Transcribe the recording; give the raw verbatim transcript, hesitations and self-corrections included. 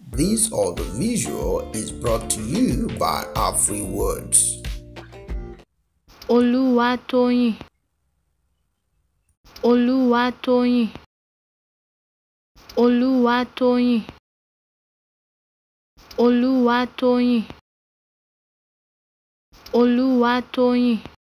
This audiovisual is brought to you by our free words. OLUWATOYIN. OLUWATOYIN. OLUWATOYIN. OLUWATOYIN. OLUWATOYIN.